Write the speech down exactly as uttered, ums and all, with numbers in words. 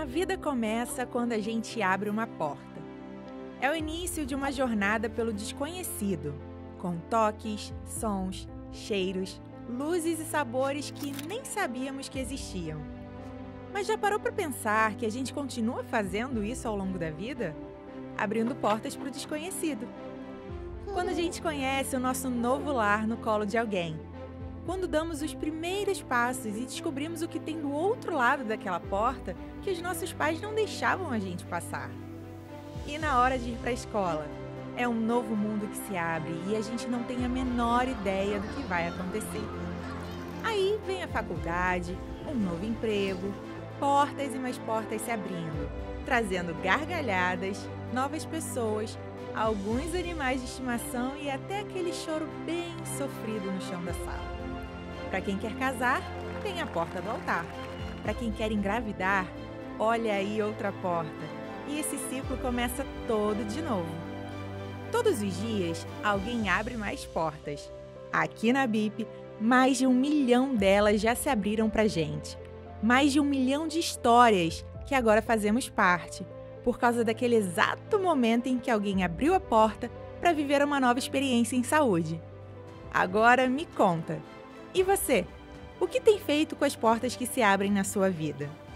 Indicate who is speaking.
Speaker 1: A vida começa quando a gente abre uma porta. É o início de uma jornada pelo desconhecido, com toques, sons, cheiros, luzes e sabores que nem sabíamos que existiam. Mas já parou para pensar que a gente continua fazendo isso ao longo da vida? Abrindo portas para o desconhecido. Quando a gente conhece o nosso novo lar no colo de alguém. Quando damos os primeiros passos e descobrimos o que tem do outro lado daquela porta que os nossos pais não deixavam a gente passar. E na hora de ir para a escola, é um novo mundo que se abre e a gente não tem a menor ideia do que vai acontecer. Aí vem a faculdade, um novo emprego, portas e mais portas se abrindo, trazendo gargalhadas, novas pessoas, alguns animais de estimação e até aquele choro bem sofrido no chão da sala. Para quem quer casar, tem a porta do altar. Para quem quer engravidar, olha aí outra porta. E esse ciclo começa todo de novo. Todos os dias, alguém abre mais portas. Aqui na B I P, mais de um milhão delas já se abriram para gente. Mais de um milhão de histórias que agora fazemos parte, por causa daquele exato momento em que alguém abriu a porta para viver uma nova experiência em saúde. Agora me conta, e você? O que tem feito com as portas que se abrem na sua vida?